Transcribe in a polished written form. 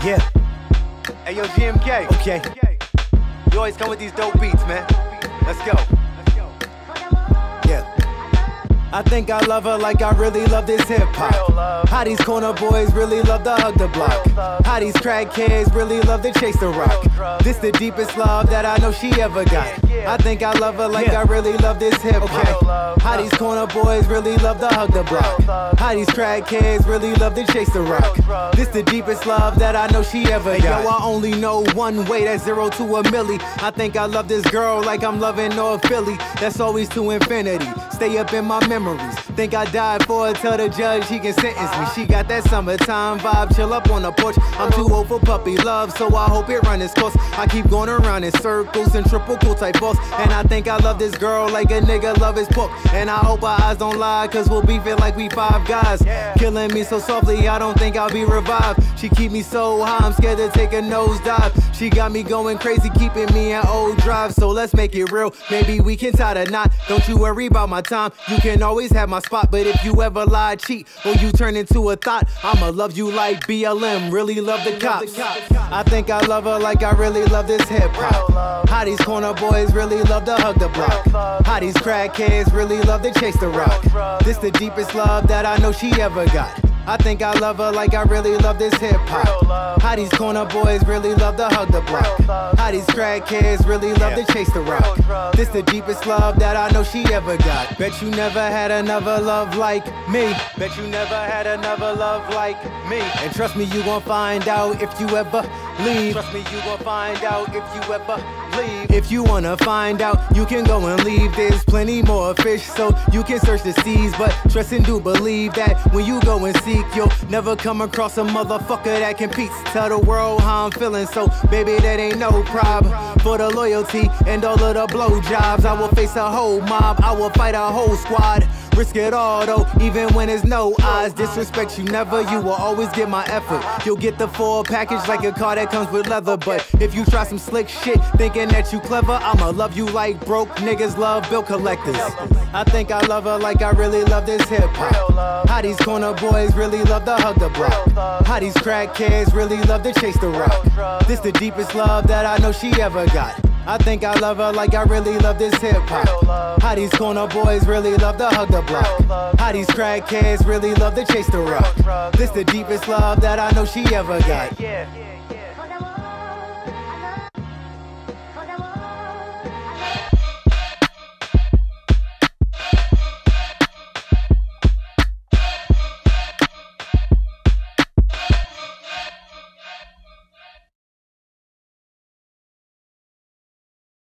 Yeah. Hey, yo, GMK. Okay. You always come with these dope beats, man. Let's go. Yeah. I think I love her like I really love this hip-hop. How these corner boys really love to hug the block. How these crackheads really love to chase the rock. This the deepest love that I know she ever got. I think I love her like I really love this hip-hop. How these corner boys really love to hug the block. How these crackheads really love to chase the rock. This the deepest love that I know she ever got. Yo, I only know one way, that's 0 to a milli. I think I love this girl like I'm loving North Philly. That's always to infinity. Stay up in my memories. Think I died for her, tell the judge he can sentence me. She got that summertime vibe, chill up on the porch. I'm too old for puppy love, so I hope it run its course. I keep going around in circles and triple cool type balls. And I think I love this girl like a nigga love his pork. And I hope our eyes don't lie, cause we'll beef it like we 5 guys. Killing me so softly, I don't think I'll be revived. She keep me so high, I'm scared to take a nosedive. She got me going crazy, keeping me in old drive. So let's make it real, maybe we can tie the knot. Don't you worry about my time, you can always have my spot. But if you ever lie, cheat, or you turn into a thought, I'ma love you like BLM, really love the cops. I think I love her like I really love this hip-hop. How these corner boys really love to hug the block. How these crackheads really love to chase the rock. This the deepest love that I know she ever got. I think I love her like I really love this hip-hop. How these corner boys really love to hug the block. How these crackheads really love to chase the rock. This the deepest love that I know she ever got. Bet you never had another love like me. Bet you never had another love like me. And trust me, you gon' find out if you ever leave. Trust me, you gon' find out if you ever leave. If you wanna find out, you can go and leave. There's plenty more fish, so you can search the seas. But trust and do believe that when you go and seek, you'll never come across a motherfucker that competes. Tell the world how I'm feeling, so baby, that ain't no problem. For the loyalty and all of the blowjobs, I will face a whole mob, I will fight a whole squad. Risk it all though, even when there's no odds. Disrespect you never, you will always get my effort. You'll get the full package like a car that comes with leather. But if you try some slick shit, thinking that you clever, I'ma love you like broke niggas love bill collectors. I think I love her like I really love this hip-hop. How these corner boys really love to hug the block. How these crackheads really love to chase the rock. This the deepest love that I know she ever got. I think I love her like I really love this hip-hop. How these corner boys really love to hug the block. How these crackheads really love to chase the rock. This the deepest love that I know she ever got.